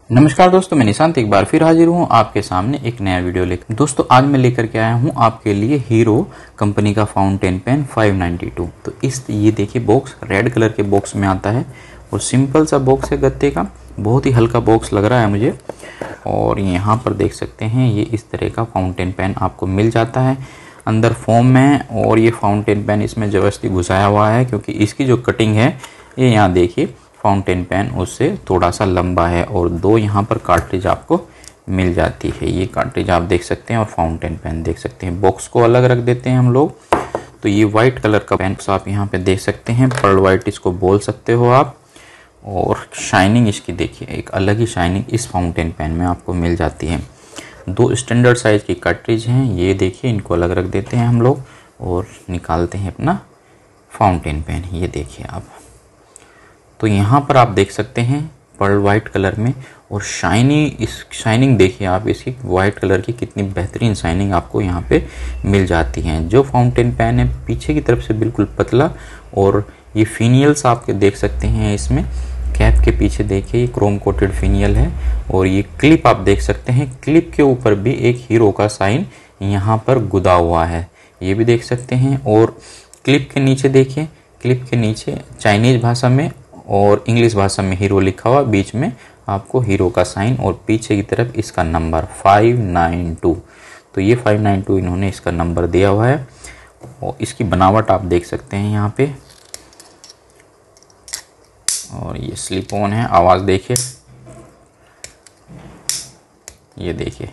नमस्कार दोस्तों, मैं निशांत एक बार फिर हाजिर हूँ आपके सामने एक नया वीडियो लेकर। दोस्तों आज मैं लेकर के आया हूँ आपके लिए हीरो कंपनी का फाउंटेन पेन 592। तो ये देखिए बॉक्स रेड कलर के बॉक्स में आता है और सिंपल सा बॉक्स है गत्ते का, बहुत ही हल्का बॉक्स लग रहा है मुझे। और यहाँ पर देख सकते हैं ये इस तरह का फाउंटेन पेन आपको मिल जाता है अंदर फोम में। और ये फाउंटेन पेन इसमें ज़बरदस्ती घुसाया हुआ है क्योंकि इसकी जो कटिंग है ये यहाँ देखिए फाउंटेन पेन उससे थोड़ा सा लंबा है। और दो यहाँ पर कार्ट्रिज आपको मिल जाती है, ये कार्ट्रिज आप देख सकते हैं और फाउंटेन पेन देख सकते हैं। बॉक्स को अलग रख देते हैं हम लोग। तो ये वाइट कलर का पेन आप यहाँ पे देख सकते हैं, पर्ल वाइट इसको बोल सकते हो आप। और शाइनिंग इसकी देखिए, एक अलग ही शाइनिंग इस फाउंटेन पेन में आपको मिल जाती है। दो स्टैंडर्ड साइज की कार्ट्रिज हैं, ये देखिए इनको अलग रख देते हैं हम लोग और निकालते हैं अपना फाउंटेन पेन। ये देखिए आप, तो यहाँ पर आप देख सकते हैं पर्ल वाइट कलर में और शाइनिंग देखिए आप इसकी वाइट कलर की कितनी बेहतरीन शाइनिंग आपको यहाँ पे मिल जाती है। जो फाउंटेन पेन है पीछे की तरफ से बिल्कुल पतला और ये फिनियल्स आपके देख सकते हैं इसमें। कैप के पीछे देखिए ये क्रोम कोटेड फिनियल है और ये क्लिप आप देख सकते हैं, क्लिप के ऊपर भी एक हीरो का साइन यहाँ पर गुदा हुआ है, ये भी देख सकते हैं। और क्लिप के नीचे देखिए, क्लिप के नीचे चाइनीज भाषा में और इंग्लिश भाषा में हीरो लिखा हुआ, बीच में आपको हीरो का साइन और पीछे की तरफ इसका नंबर 592। तो ये 592 इन्होंने इसका नंबर दिया हुआ है। और इसकी बनावट आप देख सकते हैं यहाँ पे। और ये स्लिप ऑन है, आवाज़ देखिए, ये देखिए।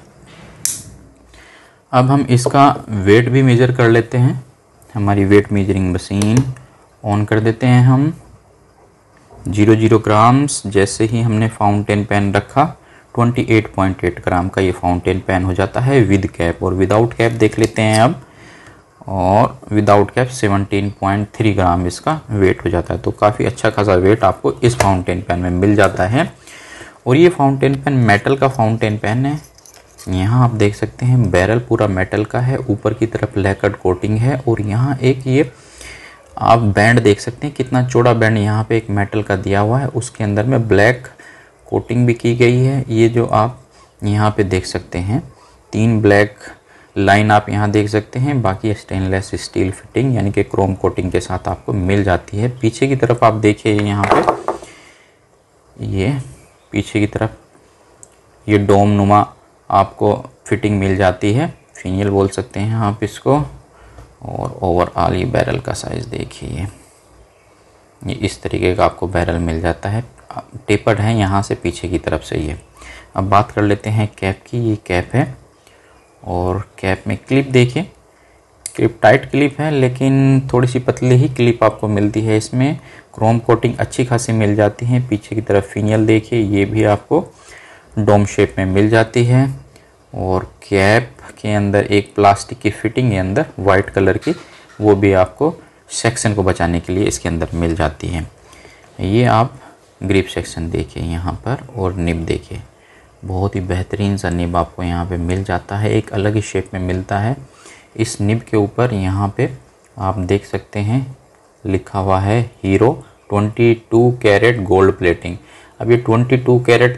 अब हम इसका वेट भी मेजर कर लेते हैं। हमारी वेट मेजरिंग मशीन ऑन कर देते हैं हम। 00 ग्राम्स जैसे ही हमने फाउंटेन पेन रखा 28.8 ग्राम का ये फाउंटेन पेन हो जाता है विद कैप। और विदाउट कैप देख लेते हैं अब, और विदाउट कैप 17.3 ग्राम इसका वेट हो जाता है। तो काफ़ी अच्छा खासा वेट आपको इस फाउंटेन पेन में मिल जाता है। और ये फाउंटेन पेन मेटल का फाउंटेन पेन है। यहाँ आप देख सकते हैं बैरल पूरा मेटल का है, ऊपर की तरफ लैकर्ड कोटिंग है। और यहाँ एक ये आप बैंड देख सकते हैं, कितना चौड़ा बैंड यहाँ पे एक मेटल का दिया हुआ है, उसके अंदर में ब्लैक कोटिंग भी की गई है। ये जो आप यहाँ पे देख सकते हैं 3 ब्लैक लाइन आप यहाँ देख सकते हैं, बाकी स्टेनलेस स्टील फिटिंग यानी कि क्रोम कोटिंग के साथ आपको मिल जाती है। पीछे की तरफ आप देखिए यहाँ पे ये पीछे की तरफ ये डोम नुमा आपको फिटिंग मिल जाती है, फिनियल बोल सकते हैं आप इसको। और ओवरऑल ये बैरल का साइज़ देखिए, ये इस तरीके का आपको बैरल मिल जाता है। टेपर्ड है यहाँ से पीछे की तरफ से ये। अब बात कर लेते हैं कैप की। ये कैप है और कैप में क्लिप देखिए, क्लिप टाइट क्लिप है लेकिन थोड़ी सी पतली ही क्लिप आपको मिलती है इसमें। क्रोम कोटिंग अच्छी खासी मिल जाती है। पीछे की तरफ फिनियल देखिए, ये भी आपको डोम शेप में मिल जाती है। और कैप के अंदर एक प्लास्टिक की फिटिंग है अंदर वाइट कलर की, वो भी आपको सेक्शन को बचाने के लिए इसके अंदर मिल जाती है। ये आप ग्रिप सेक्शन देखिए यहाँ पर, और निब देखिए, बहुत ही बेहतरीन सा निब आपको यहाँ पे मिल जाता है, एक अलग ही शेप में मिलता है। इस निब के ऊपर यहाँ पे आप देख सकते हैं लिखा हुआ है हीरो 22 कैरेट गोल्ड प्लेटिंग। अब ये 22 कैरेट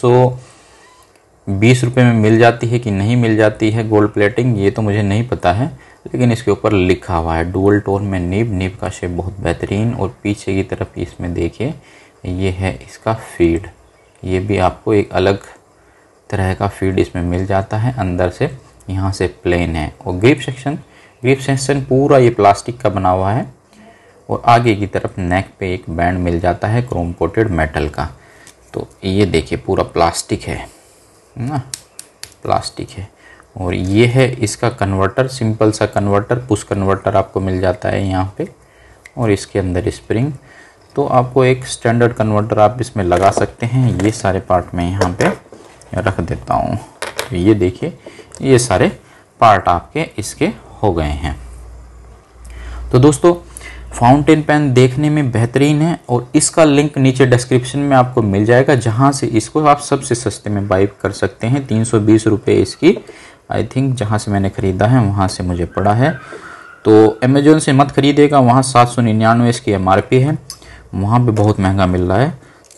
320 रुपये में मिल जाती है कि नहीं मिल जाती है गोल्ड प्लेटिंग, ये तो मुझे नहीं पता है, लेकिन इसके ऊपर लिखा हुआ है। डुअल टोन में निब का शेप बहुत बेहतरीन। और पीछे की तरफ इसमें देखिए ये है इसका फीड, ये भी आपको एक अलग तरह का फीड इसमें मिल जाता है। अंदर से यहाँ से प्लेन है। और ग्रिप सेक्शन पूरा ये प्लास्टिक का बना हुआ है। और आगे की तरफ नेक पे एक बैंड मिल जाता है क्रोम कोटेड मेटल का। तो ये देखिए पूरा प्लास्टिक है ना, प्लास्टिक है। और ये है इसका कन्वर्टर, सिंपल सा कन्वर्टर, पुश कन्वर्टर आपको मिल जाता है यहाँ पे। और इसके अंदर स्प्रिंग, तो आपको एक स्टैंडर्ड कन्वर्टर आप इसमें लगा सकते हैं। ये सारे पार्ट मैं यहाँ पे रख देता हूँ। तो ये देखिए ये सारे पार्ट आपके इसके हो गए हैं। तो दोस्तों फाउंटेन पेन देखने में बेहतरीन है और इसका लिंक नीचे डिस्क्रिप्शन में आपको मिल जाएगा, जहां से इसको आप सबसे सस्ते में बाई कर सकते हैं। 320 रुपये इसकी आई थिंक जहां से मैंने ख़रीदा है वहां से मुझे पड़ा है। तो अमेजोन से मत खरीदेगा, वहां 799 इसकी MRP है, वहां पे बहुत महंगा मिल रहा है।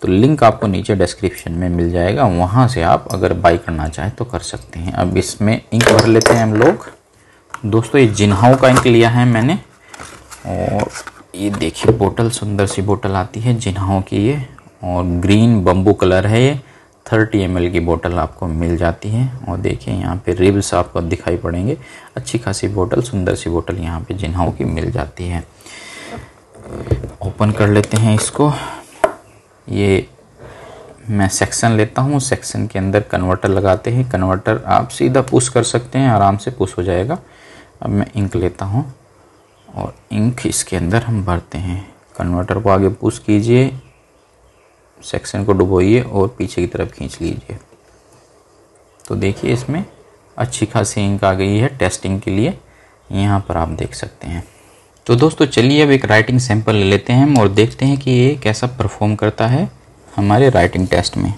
तो लिंक आपको नीचे डिस्क्रिप्शन में मिल जाएगा, वहाँ से आप अगर बाई करना चाहें तो कर सकते हैं। अब इसमें इंक भर लेते हैं हम लोग। दोस्तों ये जिन्हाओ का इंक लिया है मैंने, और ये देखिए बोतल, सुंदर सी बोतल आती है जिन्हाओ की ये, और ग्रीन बम्बू कलर है ये। 30 ml की बोतल आपको मिल जाती है। और देखिए यहाँ पे रिब्स आपको दिखाई पड़ेंगे। अच्छी खासी बोतल, सुंदर सी बोतल यहाँ पे जिन्हाओ की मिल जाती है। ओपन कर लेते हैं इसको। ये मैं सेक्शन लेता हूँ, सेक्शन के अंदर कन्वर्टर लगाते हैं। कन्वर्टर आप सीधा पुश कर सकते हैं, आराम से पुश हो जाएगा। अब मैं इंक लेता हूँ और इंक इसके अंदर हम भरते हैं। कन्वर्टर को आगे पुश कीजिए, सेक्शन को डुबोइए और पीछे की तरफ खींच लीजिए। तो देखिए इसमें अच्छी खासी इंक आ गई है टेस्टिंग के लिए, यहाँ पर आप देख सकते हैं। तो दोस्तों चलिए अब एक राइटिंग सैंपल ले लेते हैं और देखते हैं कि ये कैसा परफॉर्म करता है हमारे राइटिंग टेस्ट में।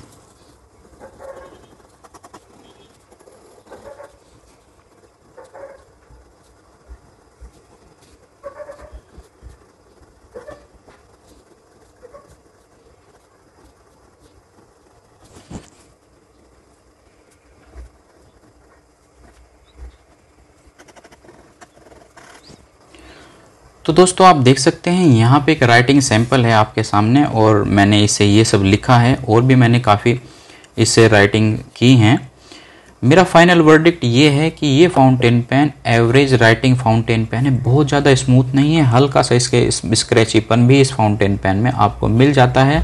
तो दोस्तों आप देख सकते हैं यहाँ पे एक राइटिंग सैंपल है आपके सामने, और मैंने इसे ये सब लिखा है, और भी मैंने काफ़ी इससे राइटिंग की हैं। मेरा फाइनल वर्डिक्ट ये है कि ये fountain pen average writing fountain pen है। बहुत ज़्यादा स्मूथ नहीं है, हल्का सा इसके स्क्रैचीपन भी इस फाउंटेन पेन में आपको मिल जाता है।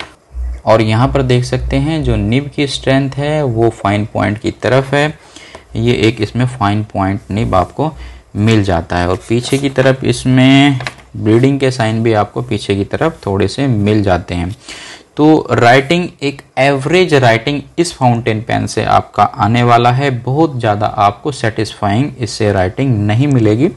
और यहाँ पर देख सकते हैं जो निब की स्ट्रेंथ है वो फाइन पॉइंट की तरफ है। ये एक इसमें फाइन पॉइंट निब आपको मिल जाता है, और पीछे की तरफ इसमें ब्लीडिंग के साइन भी आपको पीछे की तरफ थोड़े से मिल जाते हैं। तो राइटिंग एक एवरेज राइटिंग इस फाउंटेन पेन से आपका आने वाला है। बहुत ज़्यादा आपको सेटिस्फाइंग इससे राइटिंग नहीं मिलेगी।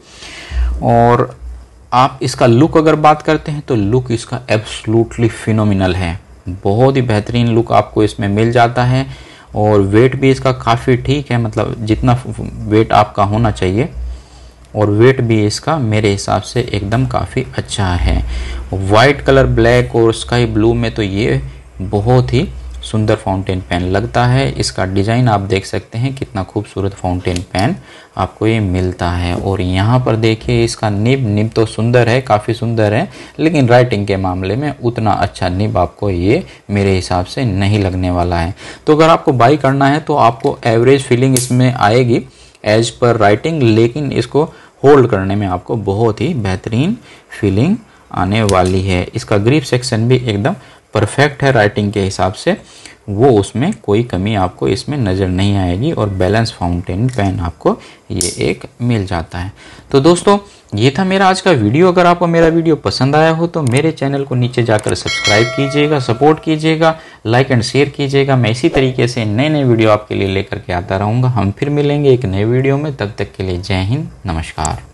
और आप इसका लुक अगर बात करते हैं तो लुक इसका एब्सोल्युटली फिनोमिनल है। बहुत ही बेहतरीन लुक आपको इसमें मिल जाता है। और वेट भी इसका काफ़ी ठीक है, मतलब जितना वेट आपका होना चाहिए, और वेट भी इसका मेरे हिसाब से एकदम काफ़ी अच्छा है। वाइट कलर, ब्लैक और स्काई ब्लू में तो ये बहुत ही सुंदर फाउंटेन पेन लगता है। इसका डिज़ाइन आप देख सकते हैं, कितना खूबसूरत फाउंटेन पेन आपको ये मिलता है। और यहाँ पर देखिए इसका निब तो सुंदर है, काफ़ी सुंदर है, लेकिन राइटिंग के मामले में उतना अच्छा निब आपको ये मेरे हिसाब से नहीं लगने वाला है। तो अगर आपको बाई करना है तो आपको एवरेज फीलिंग इसमें आएगी एज पर राइटिंग, लेकिन इसको होल्ड करने में आपको बहुत ही बेहतरीन फीलिंग आने वाली है। इसका ग्रिप सेक्शन भी एकदम परफेक्ट है राइटिंग के हिसाब से, वो उसमें कोई कमी आपको इसमें नज़र नहीं आएगी। और बैलेंस फाउंटेन पेन आपको ये एक मिल जाता है। तो दोस्तों ये था मेरा आज का वीडियो। अगर आपको मेरा वीडियो पसंद आया हो तो मेरे चैनल को नीचे जाकर सब्सक्राइब कीजिएगा, सपोर्ट कीजिएगा, लाइक एंड शेयर कीजिएगा। मैं इसी तरीके से नए नए वीडियो आपके लिए लेकर के आता रहूँगा। हम फिर मिलेंगे एक नए वीडियो में, तब तक के लिए जय हिंद, नमस्कार।